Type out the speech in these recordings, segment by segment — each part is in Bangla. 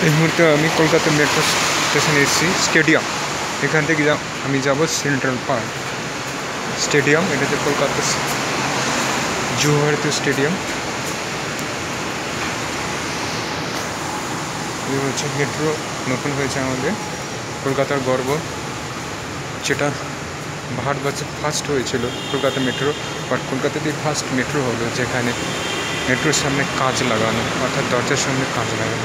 এই মুহূর্তে আমি কলকাতা মেট্রো স্টেশনে এসেছি স্টেডিয়াম। এখান থেকে আমি যাব সেন্ট্রাল পার্ক স্টেডিয়াম। এটা হচ্ছে কলকাতা যুব ভারতী স্টেডিয়াম। এই হচ্ছে মেট্রো নতুন হয়েছে আমাদের কলকাতার গর্ব, যেটা ভারতবর্ষে ফার্স্ট হয়েছিল কলকাতা মেট্রো। বাট কলকাতাতেই ফার্স্ট মেট্রো হলো যেখানে মেট্রোর সামনে কাঁচ লাগানো, অর্থাৎ দরজার সামনে কাঁচ লাগানো।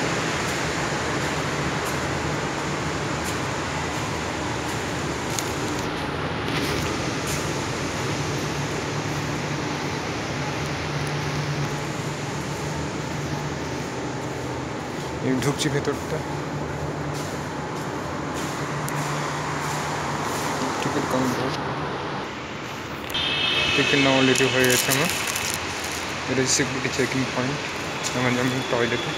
ঢুকছি ভেতরটা। টিকিট কাউন্টার, টিকিট নেওয়া অলরেডি হয়ে গেছে আমার। এটা হচ্ছে সিকিউরিটি চেকিং পয়েন্ট। আমার যেমন টয়লেটে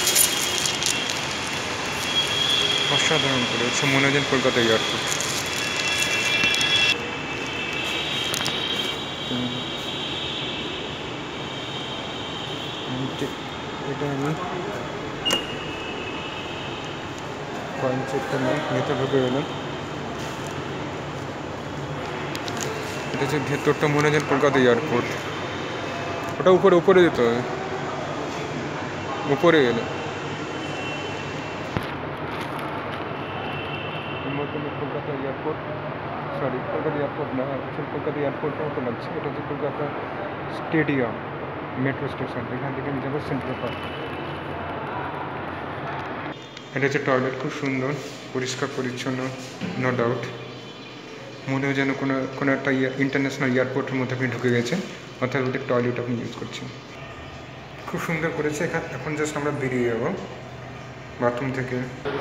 অসাধারণ করে হচ্ছে মনে হয় কলকাতা এয়ারপোর্ট। এটা আমি কয়েন চেক করলাম, ভেতর ঢুকে গেলাম। এটা হচ্ছে ভেতরটা মনে হয় কলকাতা এয়ারপোর্ট। ওটা উপরে যেতে হবে, উপরে গেলে Kolkata airport, sorry Kolkata airport না, কলকাতা এয়ারপোর্টের মতো লাগছে। এটা হচ্ছে কলকাতা স্টেডিয়াম মেট্রো স্টেশন। এখান থেকে আমি যাবো সেন্ট্রাল পার্ক। এটা হচ্ছে টয়লেট, খুব সুন্দর, পরিষ্কার পরিচ্ছন্ন, নো ডাউট। মনে হয় যেন কোনো একটা ইন্টারন্যাশনাল এয়ারপোর্টের মধ্যে আপনি ঢুকে গেছেন, অর্থাৎ ওদের টয়লেট আপনি ইউজ করছেন। খুব সুন্দর করেছে। এখন জাস্ট আমরা বেরিয়ে যাবো বাথরুম থেকে।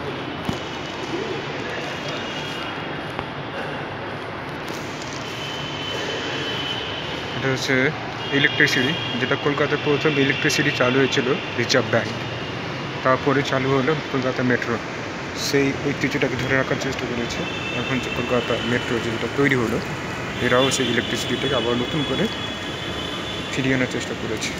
এটা হচ্ছে ইলেকট্রিসিটি, যেটা কলকাতার প্রথম ইলেকট্রিসিটি চালু হয়েছিল রিজার্ভ ব্যাঙ্ক, তারপরে চালু হলো কলকাতা মেট্রো। সেই ঐতিহ্যটাকে ধরে রাখার চেষ্টা করেছে। এখন যে কলকাতা মেট্রো যেটা তৈরি হলো, এরাও সেই ইলেকট্রিসিটিটাকে আবার নতুন করে ফিরিয়ে আনার চেষ্টা করেছে।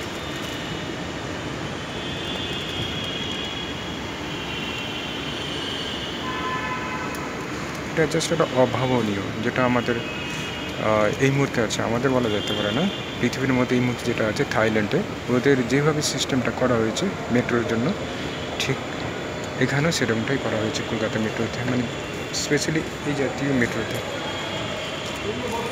এটা জাস্ট একটা অভাবনীয়, যেটা আমাদের এই মুহূর্তে আছে, আমাদের বলা যেতে পারে না, পৃথিবীর মধ্যে এই মুহূর্তে যেটা আছে থাইল্যান্ডে, ওদের যেভাবে সিস্টেমটা করা হয়েছে মেট্রোর জন্য, ঠিক এখানেও সেরকমটাই করা হয়েছে কলকাতা মেট্রোতে, মানে স্পেশালি এই জাতীয় মেট্রোতে।